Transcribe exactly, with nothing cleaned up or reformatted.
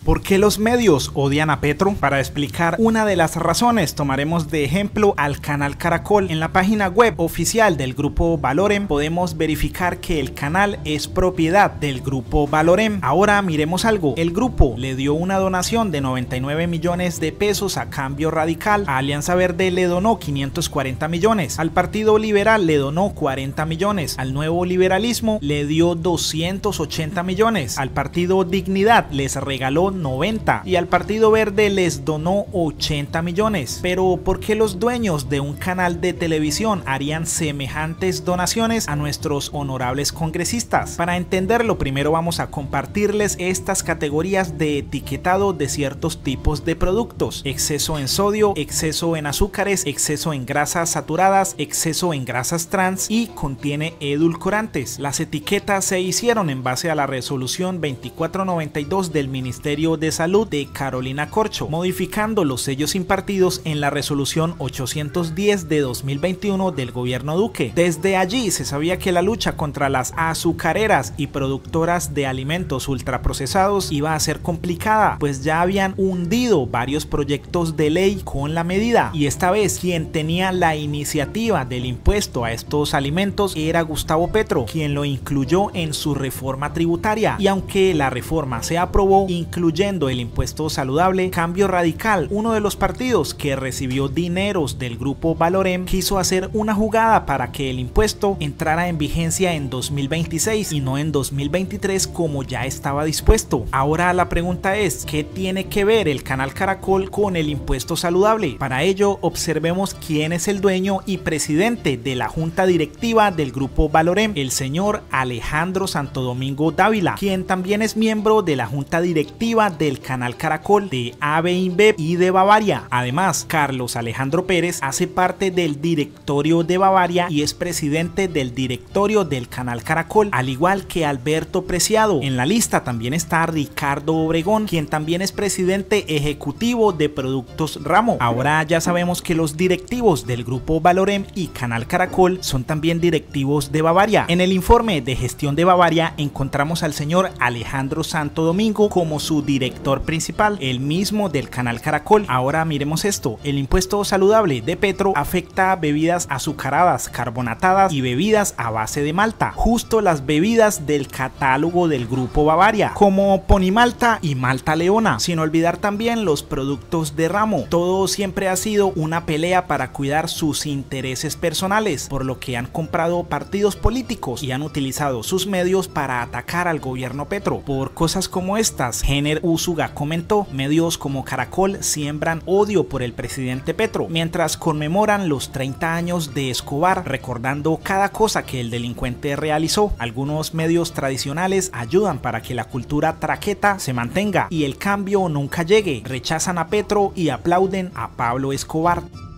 ¿Por qué los medios odian a Petro? Para explicar una de las razones, tomaremos de ejemplo al canal Caracol. En la página web oficial del grupo Valorem podemos verificar que el canal es propiedad del grupo Valorem. Ahora miremos algo. El grupo le dio una donación de noventa y nueve millones de pesos a Cambio Radical. A Alianza Verde le donó quinientos cuarenta millones. Al Partido Liberal le donó cuarenta millones. Al Nuevo Liberalismo le dio doscientos ochenta millones. Al Partido Dignidad les regaló noventa y al Partido Verde les donó ochenta millones. Pero ¿por qué los dueños de un canal de televisión harían semejantes donaciones a nuestros honorables congresistas? Para entenderlo, primero vamos a compartirles estas categorías de etiquetado de ciertos tipos de productos: exceso en sodio, exceso en azúcares, exceso en grasas saturadas, exceso en grasas trans y contiene edulcorantes. Las etiquetas se hicieron en base a la resolución veinticuatro noventa y dos del Ministerio de Salud de Carolina Corcho, modificando los sellos impartidos en la resolución ochocientos diez de dos mil veintiuno del gobierno Duque. Desde allí se sabía que la lucha contra las azucareras y productoras de alimentos ultraprocesados iba a ser complicada, pues ya habían hundido varios proyectos de ley con la medida, y esta vez quien tenía la iniciativa del impuesto a estos alimentos era Gustavo Petro, quien lo incluyó en su reforma tributaria. Y aunque la reforma se aprobó, incluyendo el impuesto saludable, Cambio Radical, uno de los partidos que recibió dineros del grupo Valorem, quiso hacer una jugada para que el impuesto entrara en vigencia en dos mil veintiséis y no en dos mil veintitrés como ya estaba dispuesto. Ahora la pregunta es, ¿qué tiene que ver el canal Caracol con el impuesto saludable? Para ello, observemos quién es el dueño y presidente de la junta directiva del grupo Valorem, el señor Alejandro Santo Domingo Dávila, quien también es miembro de la junta directiva del canal Caracol, de A B InBev y de Bavaria. Además, Carlos Alejandro Pérez hace parte del directorio de Bavaria y es presidente del directorio del canal Caracol, al igual que Alberto Preciado. En la lista también está Ricardo Obregón, quien también es presidente ejecutivo de Productos Ramo. Ahora ya sabemos que los directivos del grupo Valorem y canal Caracol son también directivos de Bavaria. En el informe de gestión de Bavaria encontramos al señor Alejandro Santo Domingo como su director principal, el mismo del canal Caracol. Ahora miremos esto: el impuesto saludable de Petro afecta a bebidas azucaradas, carbonatadas y bebidas a base de malta, justo las bebidas del catálogo del grupo Bavaria, como Ponimalta y Malta Leona, sin olvidar también los productos de Ramo. Todo siempre ha sido una pelea para cuidar sus intereses personales, por lo que han comprado partidos políticos y han utilizado sus medios para atacar al gobierno Petro. Por cosas como estas, Jenner Úsuga comentó: medios como Caracol siembran odio por el presidente Petro, mientras conmemoran los treinta años de Escobar, recordando cada cosa que el delincuente realizó. Algunos medios tradicionales ayudan para que la cultura traqueta se mantenga y el cambio nunca llegue. Rechazan a Petro y aplauden a Pablo Escobar.